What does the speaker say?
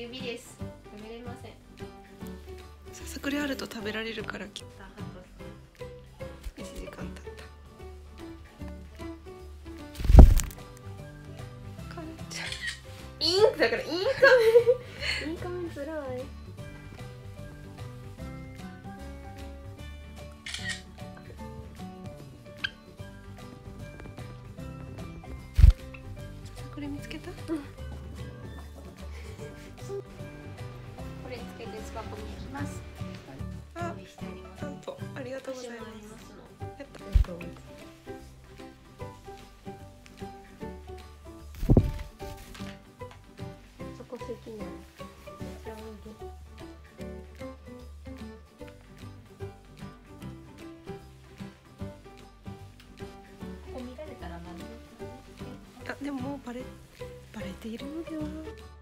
指です。食べれません。 ささくれあると食べられるからきっと。1時間経った。かんちゃんインクだからインカメインカメつらい。 これ見つけた？ これつけてスパコに行きます。 あ、なんとありがとうございます。やった。 そこ好きな。めっちゃおいで。ここ見られたら何？ あ、でももうバレているのでは。